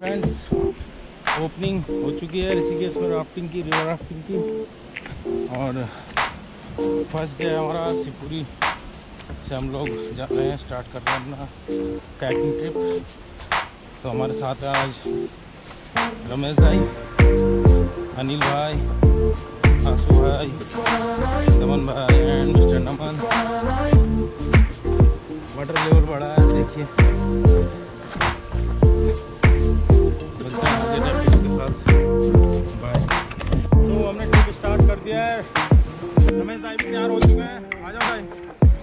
Friends, opening हो चुकी है ऋषिकेश में राफ्टिंग की, रिवर राफ्टिंग की। और फर्स्ट डे हमारा शिवपुरी से हम लोग जा रहे हैं, स्टार्ट कर रहे हैं अपना कायाकिंग ट्रिप। तो हमारे साथ है आज रमेश भाई, अनिल भाई, आशु भाई, दमन भाई and mister Naman. Water level बढ़ा है, देखिए। इसके साथ बाय। तो हमने ट्रिप स्टार्ट कर दिया है। रमेश भाई भी तैयार हो चुके हैं, आ जाओ भाई।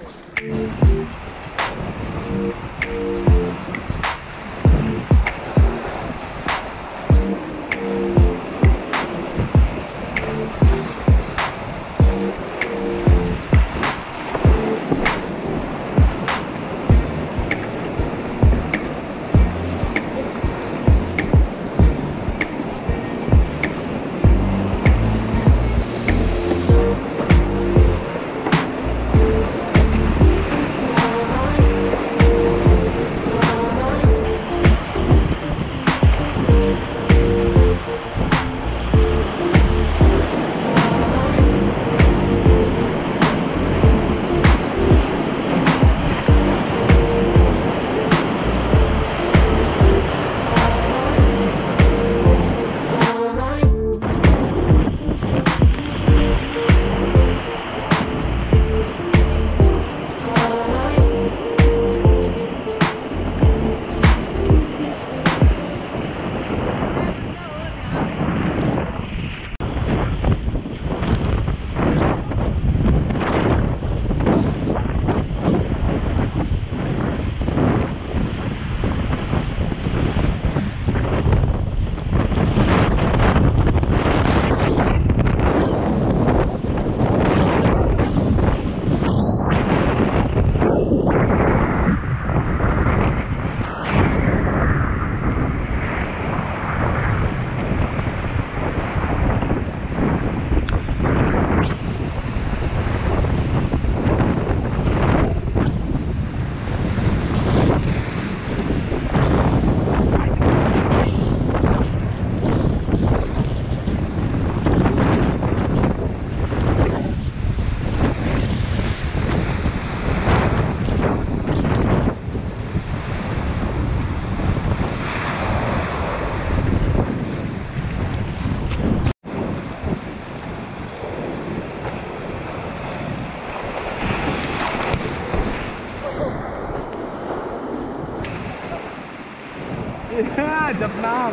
जब नाम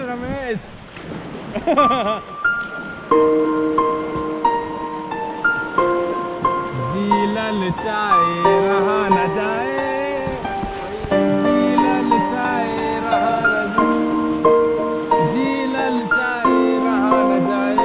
रमेश। जी ललचाए रहा न जाए, जी ललचाए रहा न जाए, जी ललचाए रहा न जाए।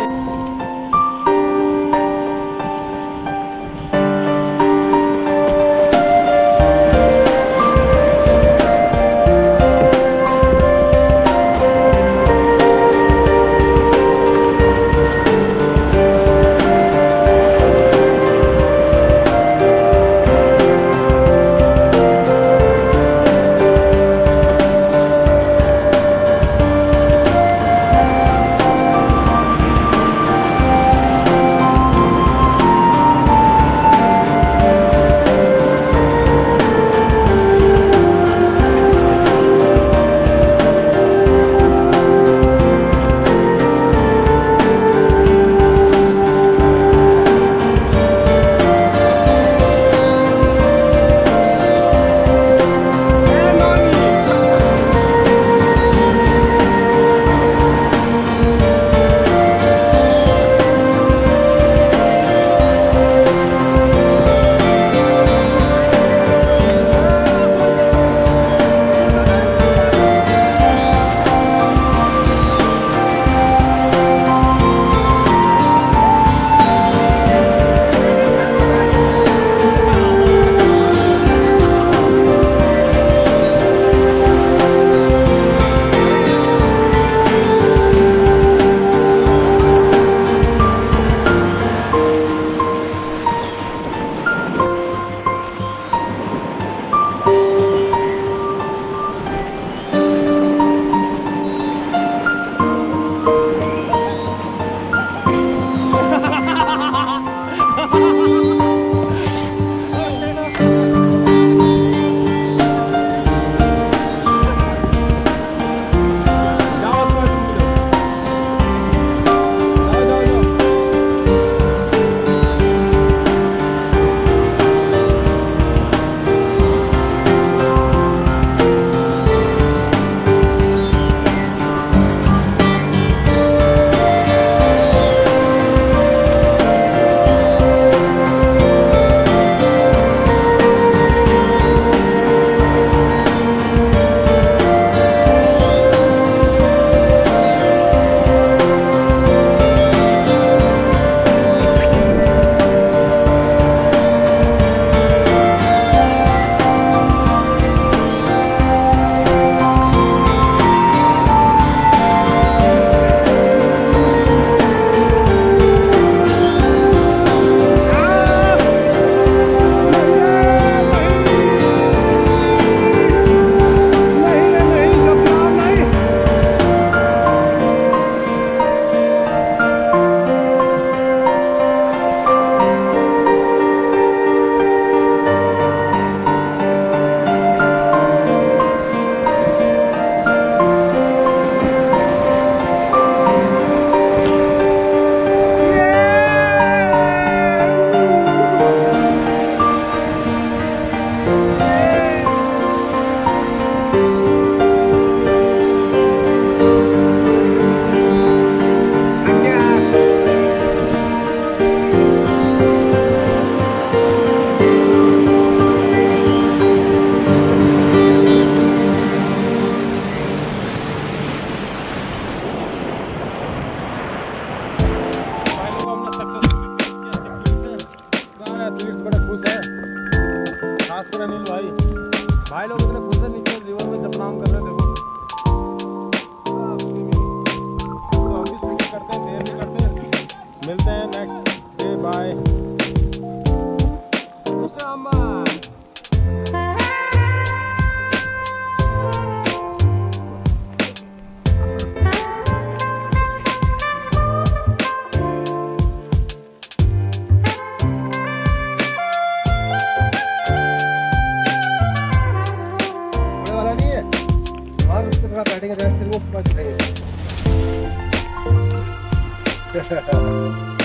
भाई लोग इतने खुश है नीचे रिवर में जपनाम कर रहे थे। तो हम भी शूटिंग करते हैं, देर नहीं करते, मिलते हैं नेक्स्ट डे। बाय। थोड़ा बैठेंगे रेस्ट करेंगे उसके बाद चलेंगे।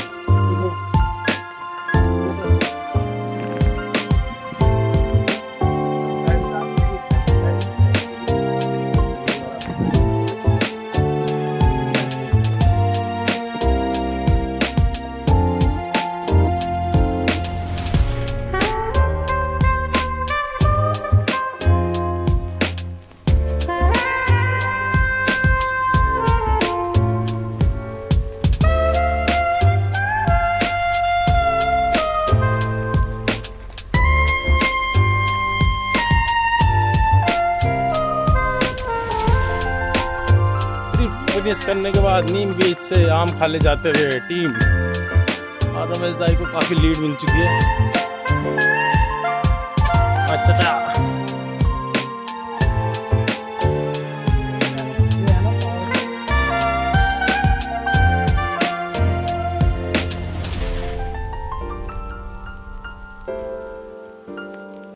फिनिश करने के बाद नीम बीच से आम खा ले जाते हुए टीम और रमेश दाई को काफ़ी लीड मिल चुकी है। अच्छा